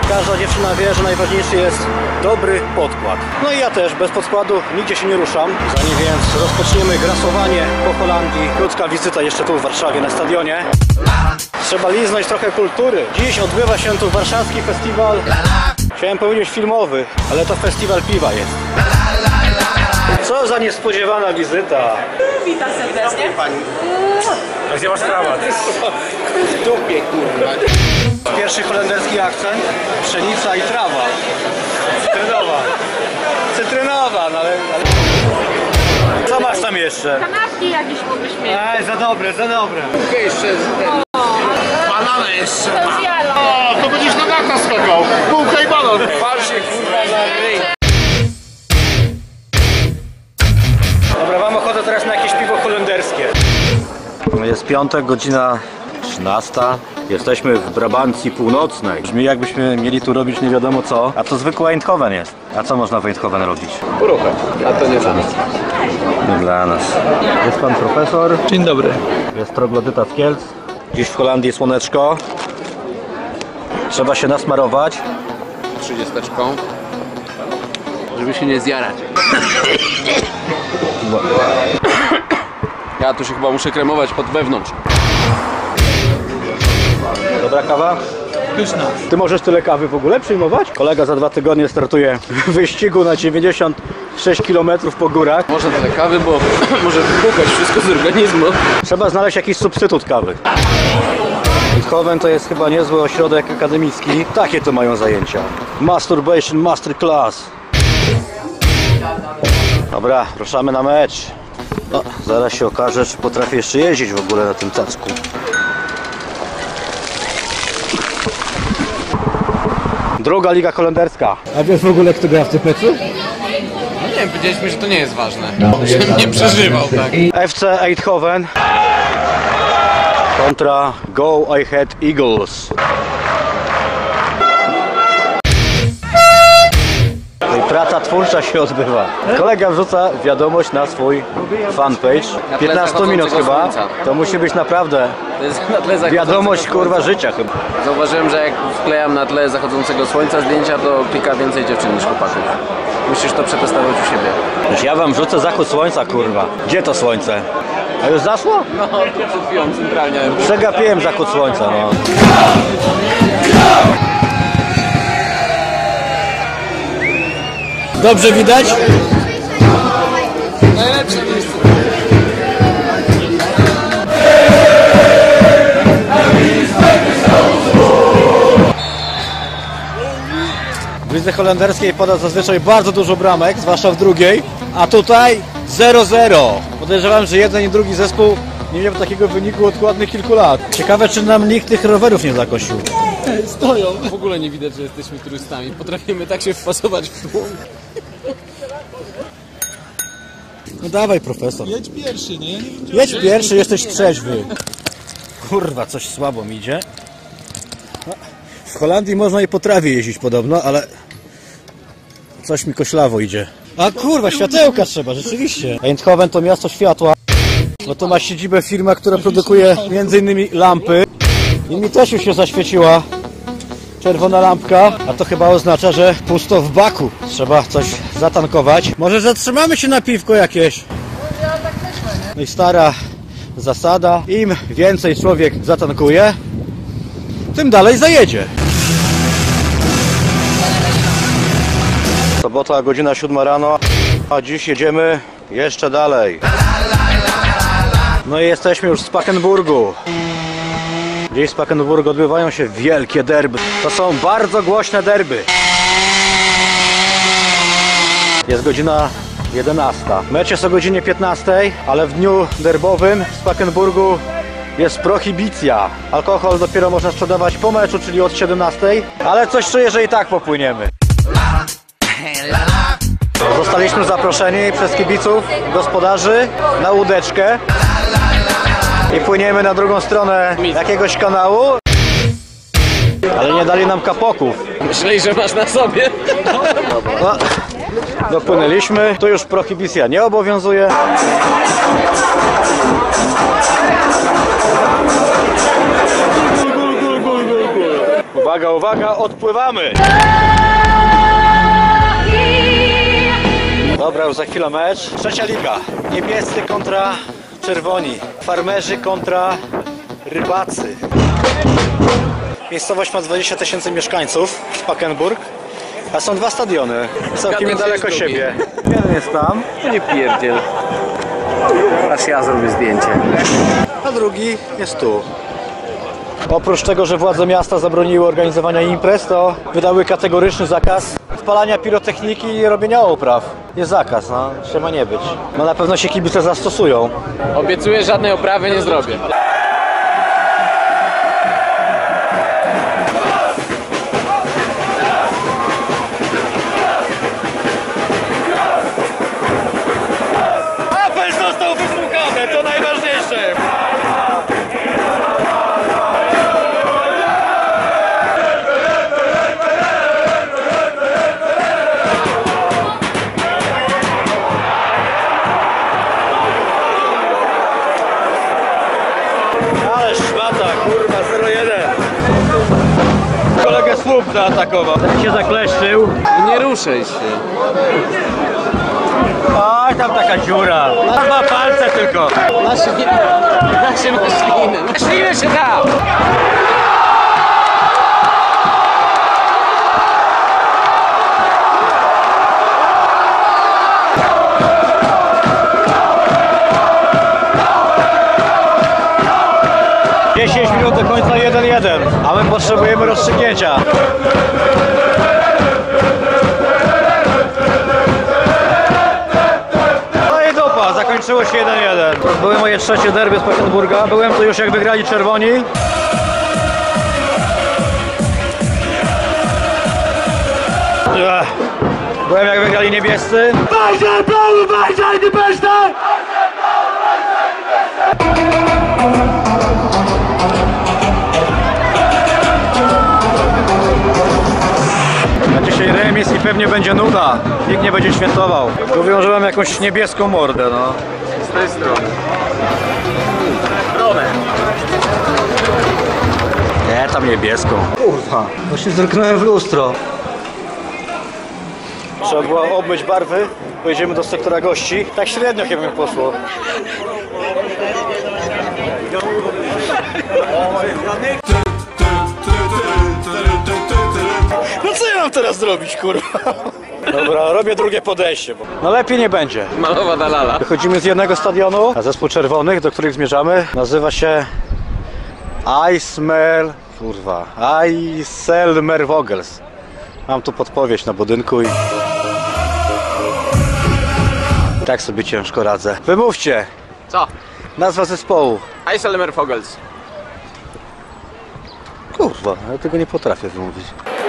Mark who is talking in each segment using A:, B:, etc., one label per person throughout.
A: Każda dziewczyna wie, że najważniejszy jest dobry podkład. No i ja też, bez podkładu nigdzie się nie ruszam. Zanim więc rozpoczniemy grasowanie po Holandii, krótka wizyta jeszcze tu w Warszawie na stadionie. Trzeba liznąć trochę kultury. Dziś odbywa się tu warszawski festiwal. Chciałem powiedzieć filmowy, ale to festiwal piwa jest. Co za niespodziewana wizyta.
B: Witam serdecznie.
A: A gdzie masz krawat?
C: W dupie, kurwa.
A: Pierwszy holenderski akcent, pszenica i trawa. Cytrynowa. Cytrynowa, no ale... Co masz tam jeszcze?
B: Kanapki jakieś mógłbyś mieć.
A: Za dobre, za dobre.
C: Bułkę jeszcze. Banana jeszcze.
B: To zjadł.
C: O, to będziesz na dach skakał. Bułka i banan. Pal się, kurwa, na ryj.
A: Dobra, mam ochotę teraz na jakieś piwo holenderskie. Jest piątek, godzina 13. Jesteśmy w Brabancji Północnej. Brzmi jakbyśmy mieli tu robić nie wiadomo co. A to zwykły Eindhoven jest. A co można w Eindhoven robić?
C: Ruchę. A to nie dla nas.
A: Nie dla nas. Jest pan profesor.
D: Dzień dobry.
A: Jest troglodyta z Kielc. Dziś w Holandii słoneczko. Trzeba się nasmarować.
C: 30, żeby się nie zjarać. Ja tu się chyba muszę kremować pod wewnątrz.
A: Dobra kawa?
D: Pyszna.
A: Ty możesz tyle kawy w ogóle przyjmować? Kolega za 2 tygodnie startuje w wyścigu na 96 km po górach.
C: Może tyle kawy, bo może wypłukać wszystko z organizmu.
A: Trzeba znaleźć jakiś substytut kawy. Eindhoven to jest chyba niezły ośrodek akademicki. Takie to mają zajęcia. Masturbation Masterclass. Dobra, ruszamy na mecz. No, zaraz się okaże, czy potrafię jeszcze jeździć w ogóle na tym cacku. Druga liga holenderska. A wiesz w ogóle, kto gra w tym meczu?
C: No nie wiem, powiedzieliśmy, że to nie jest ważne. Żebym nie przeżywał, tak.
A: FC Eindhoven kontra Go Ahead Eagles. I praca twórcza się odbywa. Kolega wrzuca wiadomość na swój fanpage. 15 minut chyba. To musi być naprawdę
C: To jest na tle
A: wiadomość kurwa życia chyba.
C: Zauważyłem, że jak wklejam na tle zachodzącego słońca zdjęcia, to klika więcej dziewczyn niż chłopaków. Musisz to przetestować u siebie.
A: Już ja wam wrzucę zachód słońca kurwa. Gdzie to słońce? A już zaszło?
C: No, przed chwilą centralnie.
A: Przegapiłem zachód słońca, no. Dobrze widać?
C: Najlepsze miejsce.
A: W lidze holenderskiej pada zazwyczaj bardzo dużo bramek, zwłaszcza w drugiej, a tutaj 0-0. Podejrzewam, że jeden i drugi zespół nie miał takiego wyniku od ładnych kilku lat. Ciekawe, czy nam nikt tych rowerów nie zakosił.
C: Stoją. W ogóle nie widać, że jesteśmy turystami. Potrafimy tak się wpasować w tłum.
A: No dawaj, profesor.
D: Jedź pierwszy, nie?
A: Jedź pierwszy, jesteś trzeźwy. Kurwa, coś słabo mi idzie. No, w Holandii można i po trawie jeździć podobno, ale coś mi koślawo idzie. A kurwa, światełka trzeba, rzeczywiście. Eindhoven to miasto światła. No to ma siedzibę firma, która produkuje m.in. lampy. I mi też już się zaświeciła czerwona lampka, a to chyba oznacza, że pusto w baku. Trzeba coś zatankować. Może zatrzymamy się na piwko jakieś? No i stara zasada, im więcej człowiek zatankuje, tym dalej zajedzie. Sobota, godzina 7 rano, a dziś jedziemy jeszcze dalej. No i jesteśmy już w Spakenburgu. Dziś w Spakenburgu odbywają się wielkie derby. To są bardzo głośne derby. Jest godzina 11. Mecz jest o godzinie 15, ale w dniu derbowym w Spakenburgu jest prohibicja. Alkohol dopiero można sprzedawać po meczu, czyli od 17, ale coś czuję, że i tak popłyniemy. Zostaliśmy zaproszeni przez kibiców, gospodarzy na łódeczkę i płyniemy na drugą stronę jakiegoś kanału, ale nie dali nam kapoków.
C: Myśleli, że masz na sobie.
A: No, dopłynęliśmy, tu już prohibicja nie obowiązuje. Uwaga, uwaga, odpływamy! Dobra, już za chwilę mecz. Trzecia liga. Niebiescy kontra czerwoni. Farmerzy kontra rybacy. Miejscowość ma 20 000 mieszkańców, Spakenburg. A są dwa stadiony, całkiem niedaleko siebie. Jeden jest tam,
C: To nie pierdziel. Aż ja zrobię zdjęcie.
A: a drugi jest tu. Oprócz tego, że władze miasta zabroniły organizowania imprez, to wydały kategoryczny zakaz spalania pirotechniki i robienia opraw. Jest zakaz, no, trzeba nie być. No na pewno się kibice zastosują.
C: Obiecuję, żadnej oprawy nie zrobię.
A: Apel został wysłuchany, to najważniejsze. Ale szmata, kurwa, 0-1. Kolegę słup zaatakował. Ten się zakleszczył.
C: Nie ruszaj się.
A: Oj, tam taka dziura. Dwa palce tylko.
C: Na ślinę. Na ślinę się da!
A: Minut do końca 1-1, a my potrzebujemy rozstrzygnięcia. No i dupa, zakończyło się 1-1. To były moje trzecie derby z Spakenburga. Byłem tu już jak wygrali czerwoni. Byłem jak wygrali niebiescy. Bajzaj, brawo, bajzaj, die beste! Na dzisiaj remis i pewnie będzie nuda. Nikt nie będzie świętował. Mówią, że mam jakąś niebieską mordę, no.
C: Z tej strony.
A: Nie, tam niebieską. Kurwa, właśnie zerknąłem w lustro. Trzeba było obmyć barwy. Pojedziemy do sektora gości. Tak średnio chyba mi poszło. No co ja mam teraz zrobić, kurwa? Dobra, robię drugie podejście. No lepiej nie będzie.
C: Malowa dalala.
A: Wychodzimy z jednego stadionu, a zespół czerwonych, do których zmierzamy, nazywa się Eiselmer Vogels. Mam tu podpowiedź na budynku i tak sobie ciężko radzę. Wymówcie.
C: Co?
A: Nazwa zespołu.
C: Eiselmer Vogels.
A: Kurwa, ja tego nie potrafię wymówić.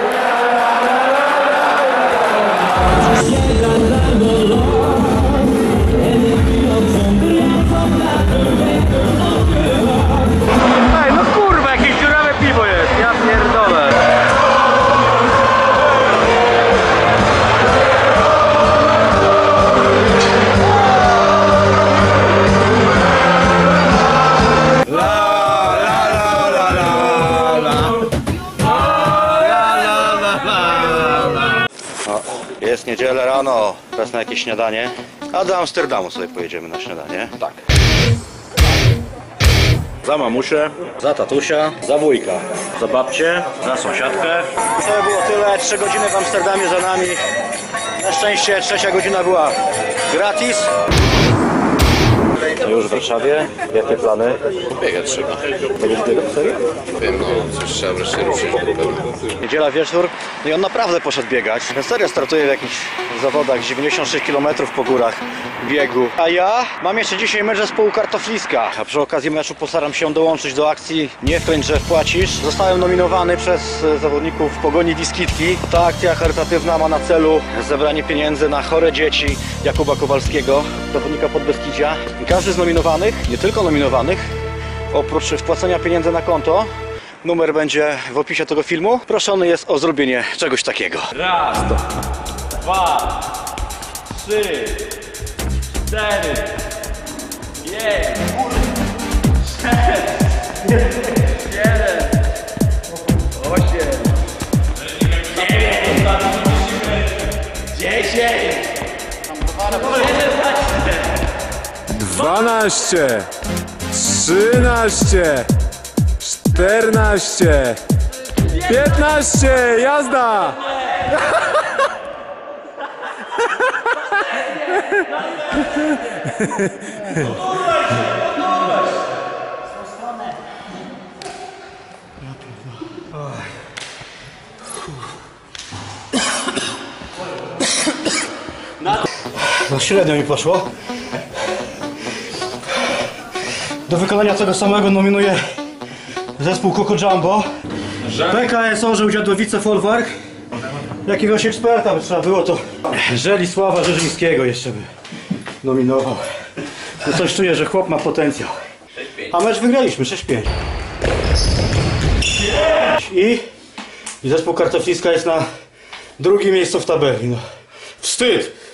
A: Ej, no kurwa, jakieś dziurawe piwo jest, ja pierdolę. Jest niedziela rano, czas na jakieś śniadanie. A do Amsterdamu sobie pojedziemy na śniadanie. Tak. Za mamusię, za tatusia, za wujka, za babcię, za sąsiadkę. To było tyle, 3 godziny w Amsterdamie za nami. Na szczęście trzecia godzina była gratis. No już w Warszawie. Jakie plany?
C: Biegać trzeba.
A: Będziesz biegał? Serio?
C: Wiem, no coś trzeba wreszcie ruszyć na pewno.
A: Niedziela wieczór, no i on naprawdę poszedł biegać. Ja serio startuję w jakichś zawodach, 96 km po górach biegu. A ja mam jeszcze dzisiaj mecz zespołu Kartofliska. A przy okazji meczu postaram się dołączyć do akcji Nie wklęcz, że wpłacisz. Zostałem nominowany przez zawodników Pogoni Wiskitki. Ta akcja charytatywna ma na celu zebranie pieniędzy na chore dzieci Jakuba Kowalskiego, zawodnika Podbeskidzia. I każdy z nominowanych, nie tylko nominowanych, oprócz wpłacenia pieniędzy na konto, numer będzie w opisie tego filmu. Proszony jest o zrobienie czegoś takiego. Raz, 2, 3, 4, 5, 6, 7, 8,
D: 12, 13, 14, 15, jazda!
A: No średnio mi poszło. Do wykonania tego samego nominuję zespół Coco Jumbo. PKS Orzeł Dziadowice Folwark. Jakiegoś eksperta by trzeba było, to Żelisława Rzeżyńskiego jeszcze by nominował. No coś czuję, że chłop ma potencjał. A mecz wygraliśmy 6-5. I zespół Kartofliska jest na drugim miejscu w tabeli. No. Wstyd!